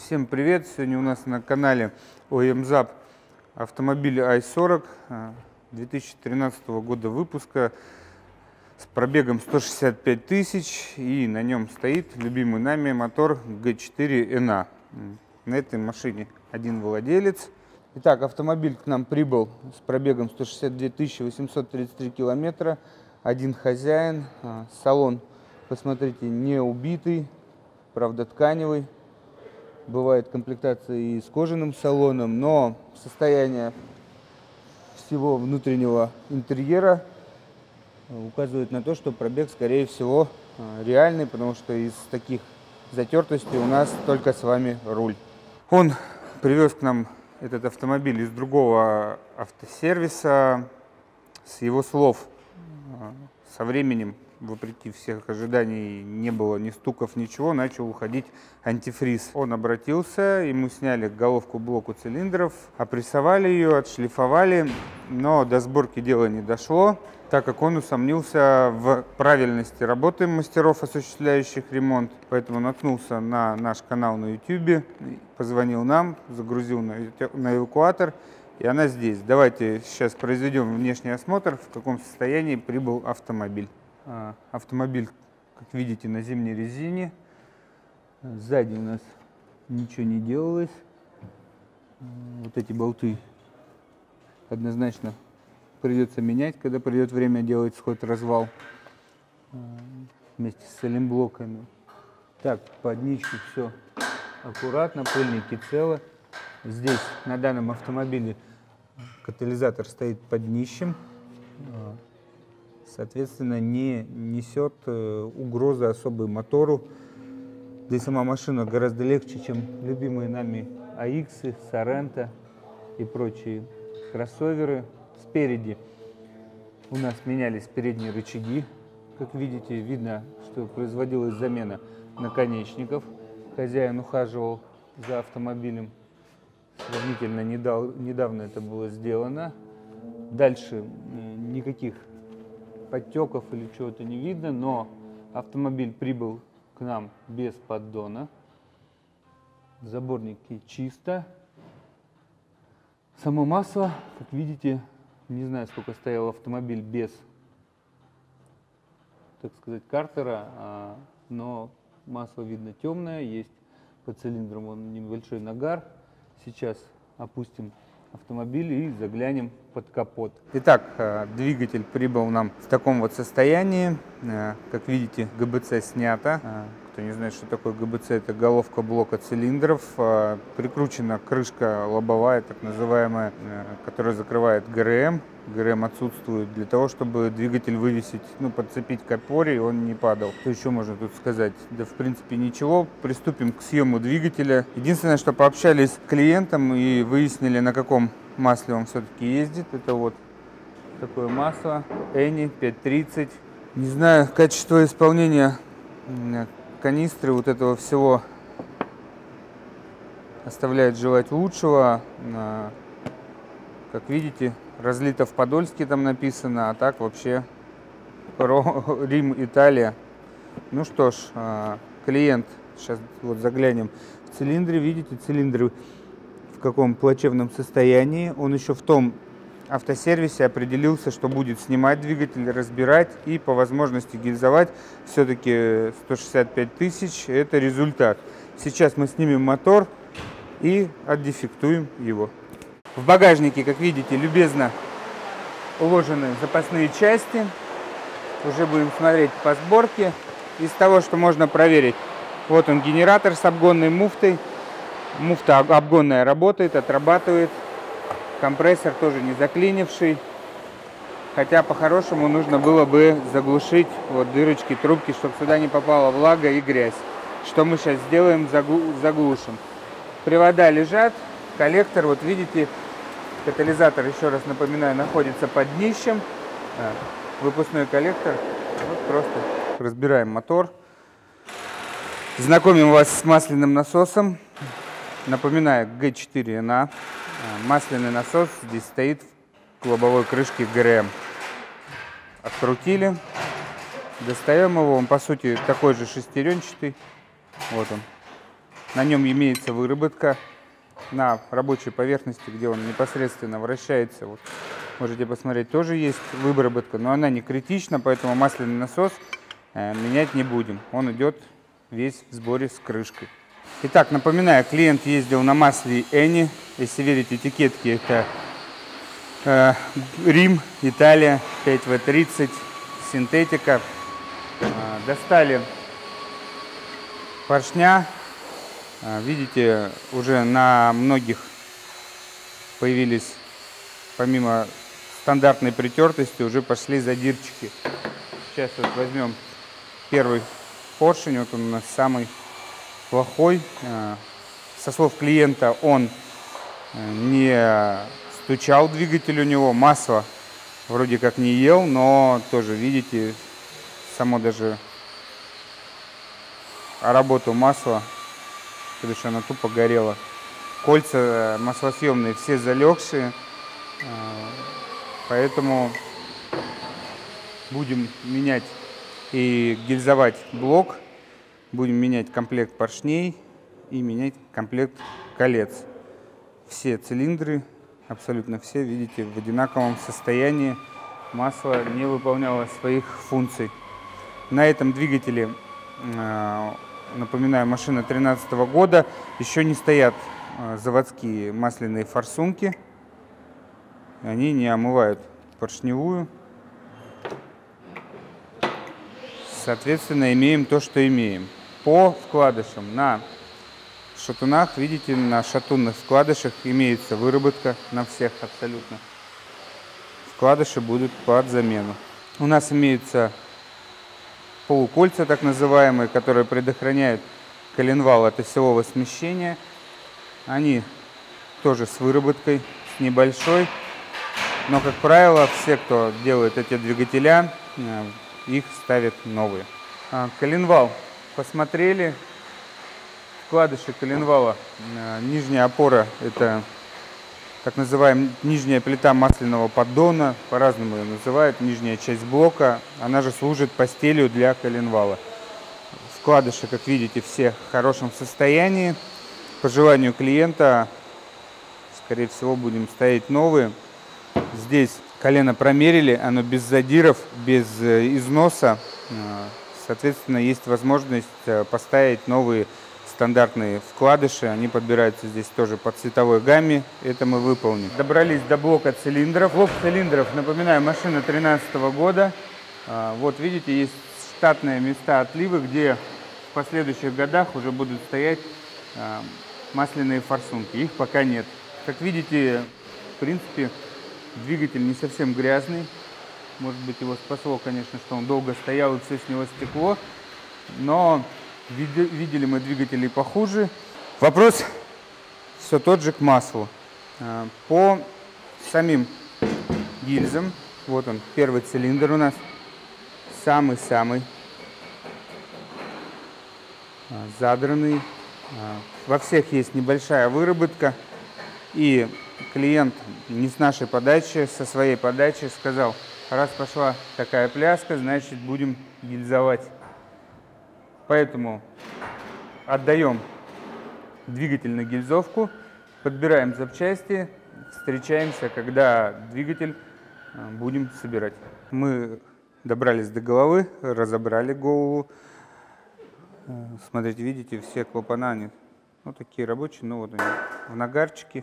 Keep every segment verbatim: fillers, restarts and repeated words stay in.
Всем привет! Сегодня у нас на канале ОМЗАП автомобиль ай сорок две тысячи тринадцатого года выпуска с пробегом сто шестьдесят пять тысяч, и на нем стоит любимый нами мотор джи четыре эн а. На этой машине один владелец. Итак, автомобиль к нам прибыл с пробегом сто шестьдесят две тысячи восемьсот тридцать три километра, один хозяин. Салон, посмотрите, не убитый, правда тканевый. Бывает комплектация и с кожаным салоном, но состояние всего внутреннего интерьера указывает на то, что пробег, скорее всего, реальный, потому что из таких затертостей у нас только с вами руль. Он привез к нам этот автомобиль из другого автосервиса. С его слов, со временем, вопреки всех ожиданий, не было ни стуков, ничего, начал уходить антифриз. Он обратился, ему сняли головку блоку цилиндров, опрессовали ее, отшлифовали, но до сборки дела не дошло, так как он усомнился в правильности работы мастеров, осуществляющих ремонт. Поэтому наткнулся на наш канал на ютубе, позвонил нам, загрузил на эвакуатор, и она здесь. Давайте сейчас произведем внешний осмотр, в каком состоянии прибыл автомобиль. Автомобиль, как видите, на зимней резине. Сзади у нас ничего не делалось. Вот эти болты однозначно придется менять, когда придет время делать сход-развал вместе с салимблоками. Так, по днищу все аккуратно, пыльники целы. Здесь на данном автомобиле катализатор стоит под днищем. Соответственно, не несет угрозы особой мотору. Да и сама машина гораздо легче, чем любимые нами эй икс, Sorento и прочие кроссоверы. Спереди у нас менялись передние рычаги. Как видите, видно, что производилась замена наконечников. Хозяин ухаживал за автомобилем. Сравнительно недавно это было сделано. Дальше никаких подтеков или чего-то не видно, но автомобиль прибыл к нам без поддона. Заборники чисто. Само масло, как видите, не знаю, сколько стоял автомобиль без, так сказать, картера, но масло видно темное, есть по цилиндрам он небольшой нагар. Сейчас опустим автомобиль и заглянем под капот. Итак, двигатель прибыл нам в таком вот состоянии. Как видите, гэ бэ цэ снято. Кто не знает, что такое гэ бэ цэ, это головка блока цилиндров. Прикручена крышка лобовая, так называемая, которая закрывает гэ эр эм. гэ эр эм отсутствует для того, чтобы двигатель вывесить, ну, подцепить к опоре, и он не падал. Что еще можно тут сказать? Да, в принципе, ничего. Приступим к съему двигателя. Единственное, что пообщались с клиентом и выяснили, на каком масле он все-таки ездит. Это вот такое масло Эни пять тридцать. Не знаю, качество исполнения канистры вот этого всего оставляет желать лучшего. Как видите, разлито в Подольске, там написано, а так вообще Рим, Италия. Ну что ж, клиент, сейчас вот заглянем в цилиндры. Видите, цилиндры в каком плачевном состоянии. Он еще в том автосервисе определился, что будет снимать двигатель, разбирать и по возможности гильзовать. Все-таки сто шестьдесят пять тысяч это результат. Сейчас мы снимем мотор и отдефектуем его. В багажнике, как видите, любезно уложены запасные части. Уже будем смотреть по сборке. Из того, что можно проверить, вот он, генератор с обгонной муфтой. Муфта обгонная работает, отрабатывает. Компрессор тоже не заклинивший. Хотя по-хорошему нужно было бы заглушить вот дырочки, трубки, чтобы сюда не попала влага и грязь. Что мы сейчас сделаем, заглушим. Привода лежат. Коллектор, вот видите, катализатор, еще раз напоминаю, находится под днищем. Выпускной коллектор. Вот просто разбираем мотор. Знакомим вас с масляным насосом. Напоминаю, джи четыре эн а. Масляный насос здесь стоит в лобовой крышке гэ эр эм. Открутили. Достаем его. Он, по сути, такой же шестеренчатый. Вот он. На нем имеется выработка на рабочей поверхности, где он непосредственно вращается. Вот, можете посмотреть, тоже есть выработка, но она не критична, поэтому масляный насос э, менять не будем. Он идет весь в сборе с крышкой. Итак, напоминаю, клиент ездил на масле Eni. Если верить этикетке, это э, Рим, Италия, пять вэ тридцать, синтетика. Э, достали поршня. Э, видите, уже на многих появились, помимо стандартной притертости, уже пошли задирчики. Сейчас вот возьмем первый поршень. Вот он у нас самый плохой. Со слов клиента, он не стучал, двигатель у него, масло вроде как не ел, но тоже, видите, само даже работу масла, потому что оно тупо горело. Кольца маслосъемные все залегшие, поэтому будем менять и гильзовать блок, будем менять комплект поршней и менять комплект колец. Все цилиндры, абсолютно все, видите, в одинаковом состоянии. Масло не выполняло своих функций. На этом двигателе, напоминаю, машина две тысячи тринадцатого года, еще не стоят заводские масляные форсунки. Они не омывают поршневую. Соответственно, имеем то, что имеем. По вкладышам на шатунах, видите, на шатунных вкладышах имеется выработка на всех абсолютно. Вкладыши будут под замену. У нас имеются полукольца, так называемые, которые предохраняют коленвал от осевого смещения. Они тоже с выработкой, с небольшой. Но, как правило, все, кто делает эти двигателя, их ставят новые. Коленвал посмотрели. Вкладыши коленвала. Нижняя опора — это так называемая нижняя плита масляного поддона. По-разному ее называют. Нижняя часть блока. Она же служит постелью для коленвала. Вкладыши, как видите, все в хорошем состоянии. По желанию клиента, скорее всего, будем ставить новые. Здесь колено промерили, оно без задиров, без износа. Соответственно, есть возможность поставить новые стандартные вкладыши. Они подбираются здесь тоже по цветовой гамме. Это мы выполним. Добрались до блока цилиндров. Блок цилиндров, напоминаю, машина две тысячи тринадцатого года. Вот видите, есть штатные места отливы, где в последующих годах уже будут стоять масляные форсунки. Их пока нет. Как видите, в принципе, двигатель не совсем грязный. Может быть, его спасло, конечно, что он долго стоял и все с него стекло. Но видели мы двигатели похуже. Вопрос все тот же к маслу. По самим гильзам. Вот он, первый цилиндр у нас. Самый-самый задранный. Во всех есть небольшая выработка. И клиент не с нашей подачи, со своей подачи сказал: раз пошла такая пляска, значит будем гильзовать. Поэтому отдаем двигатель на гильзовку, подбираем запчасти, встречаемся, когда двигатель будем собирать. Мы добрались до головы, разобрали голову. Смотрите, видите, все клапана, они, ну, такие рабочие, но вот они в нагарчике.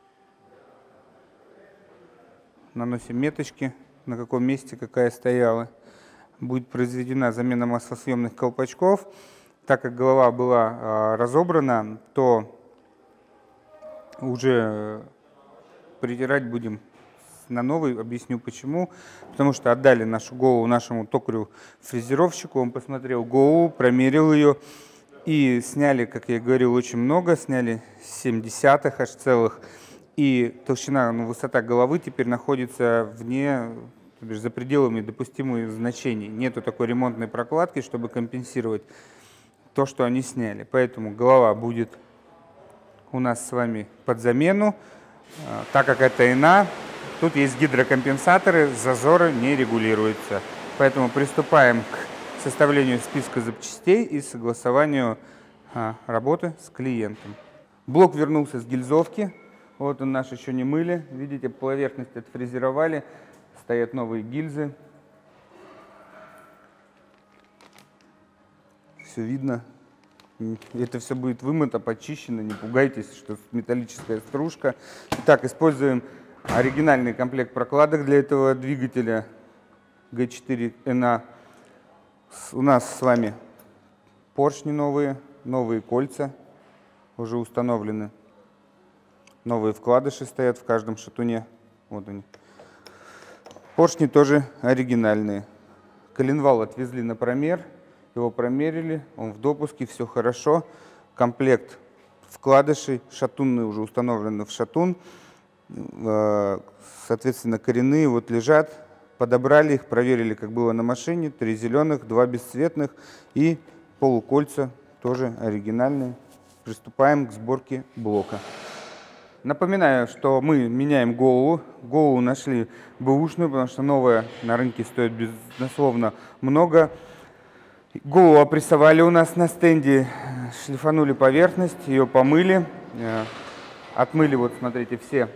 Наносим меточки, на каком месте какая стояла. Будет произведена замена маслосъемных колпачков. Так как голова была а, разобрана, то уже притирать будем на новый. Объясню почему. Потому что отдали нашу голову нашему токарю-фрезеровщику. Он посмотрел голову, промерил ее. И сняли, как я и говорил, очень много. Сняли семь десятых аж целых. И толщина, ну, высота головы теперь находится вне, то бишь за пределами допустимых значений. Нету такой ремонтной прокладки, чтобы компенсировать то, что они сняли. Поэтому голова будет у нас с вами под замену. Так как это ИНА, тут есть гидрокомпенсаторы, зазоры не регулируются. Поэтому приступаем к составлению списка запчастей и согласованию а, работы с клиентом. Блок вернулся с гильзовки. Вот он наш, еще не мыли. Видите, поверхность отфрезеровали. Стоят новые гильзы. Все видно. Это все будет вымыто, почищено. Не пугайтесь, что металлическая стружка. Итак, используем оригинальный комплект прокладок для этого двигателя джи четыре эн а. У нас с вами поршни новые, новые кольца уже установлены. Новые вкладыши стоят в каждом шатуне. Вот они. Поршни тоже оригинальные. Коленвал отвезли на промер. Его промерили, он в допуске, все хорошо. Комплект вкладышей, шатунные уже установлены в шатун. Соответственно, коренные вот лежат. Подобрали их, проверили, как было на машине. Три зеленых, два бесцветных и полукольца тоже оригинальные. Приступаем к сборке блока. Напоминаю, что мы меняем голову. Голову нашли бэушную, потому что новая на рынке стоит безусловно много. Голову опрессовали у нас на стенде, шлифанули поверхность, ее помыли. Отмыли, вот смотрите, все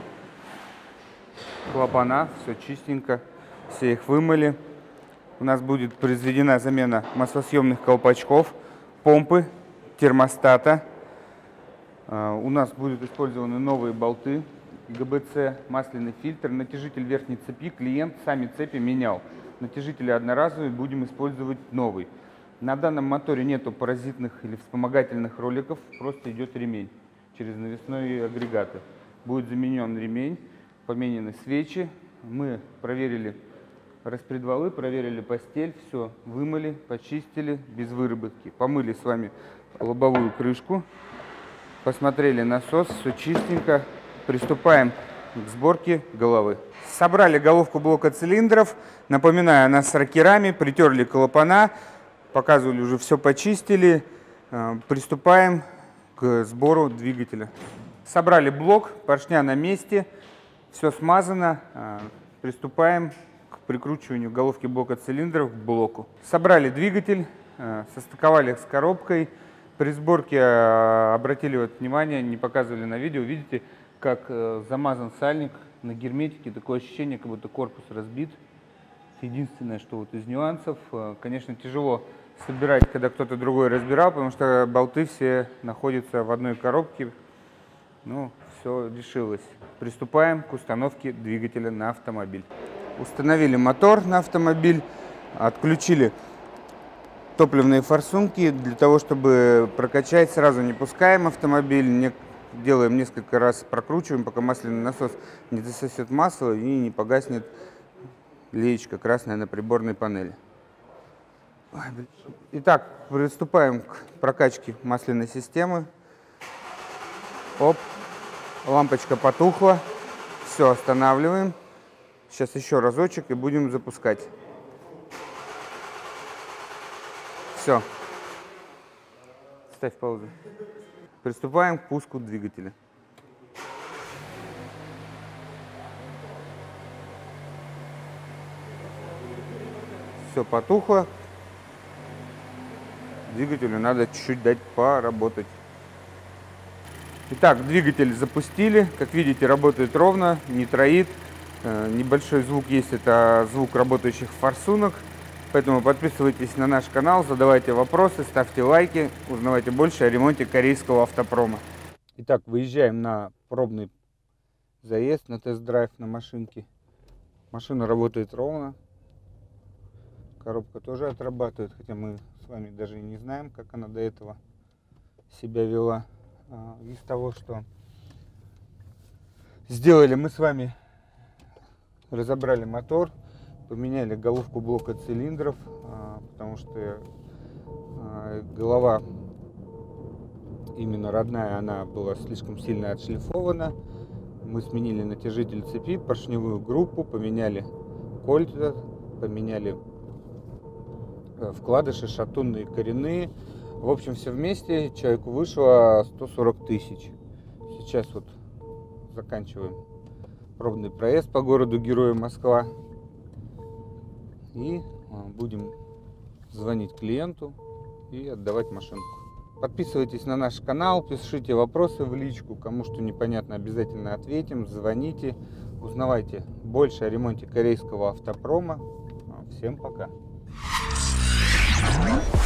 клапана, все чистенько, все их вымыли. У нас будет произведена замена маслосъемных колпачков, помпы, термостата. У нас будут использованы новые болты, гэ бэ цэ, масляный фильтр, натяжитель верхней цепи. Клиент сами цепи менял. Натяжители одноразовые, будем использовать новый. На данном моторе нету паразитных или вспомогательных роликов, просто идет ремень через навесные агрегаты. Будет заменен ремень, поменены свечи. Мы проверили распредвалы, проверили постель, все вымыли, почистили без выработки. Помыли с вами лобовую крышку, посмотрели насос, все чистенько. Приступаем к сборке головы. Собрали головку блока цилиндров. Напоминаю, она с рокерами, притерли клапана, показывали, уже все почистили. Приступаем к сбору двигателя. Собрали блок, поршня на месте, все смазано. Приступаем к прикручиванию головки блока цилиндров к блоку. Собрали двигатель, состыковали с коробкой. При сборке обратили вот внимание, не показывали на видео, видите, как замазан сальник на герметике, такое ощущение, как будто корпус разбит. Единственное, что вот из нюансов, конечно, тяжело собирать, когда кто-то другой разбирал, потому что болты все находятся в одной коробке. Ну, все решилось. Приступаем к установке двигателя на автомобиль. Установили мотор на автомобиль, отключили топливные форсунки для того, чтобы прокачать. Сразу не пускаем автомобиль, не делаем несколько раз, прокручиваем, пока масляный насос не засосет масло и не погаснет леечка красная на приборной панели. Итак, приступаем к прокачке масляной системы. Оп, лампочка потухла. Все, останавливаем. Сейчас еще разочек и будем запускать. Все. Ставь паузу. Приступаем к пуску двигателя. Все потухло. Двигателю надо чуть-чуть дать поработать. Итак, двигатель запустили. Как видите, работает ровно, не троит. Небольшой звук есть, это звук работающих форсунок. Поэтому подписывайтесь на наш канал, задавайте вопросы, ставьте лайки, узнавайте больше о ремонте корейского автопрома. Итак, выезжаем на пробный заезд, на тест-драйв на машинке. Машина работает ровно. Коробка тоже отрабатывает, хотя мы с вами даже и не знаем, как она до этого себя вела. Из того, что сделали, мы с вами разобрали мотор, поменяли головку блока цилиндров, потому что голова именно родная, она была слишком сильно отшлифована. Мы сменили натяжитель цепи, поршневую группу, поменяли кольца, поменяли вкладыши, шатунные, коренные. В общем, все вместе человеку вышло сто сорок тысяч. Сейчас вот заканчиваем пробный проезд по городу Героя Москва. И будем звонить клиенту и отдавать машинку. Подписывайтесь на наш канал, пишите вопросы в личку, кому что непонятно, обязательно ответим, звоните, узнавайте больше о ремонте корейского автопрома. Всем пока!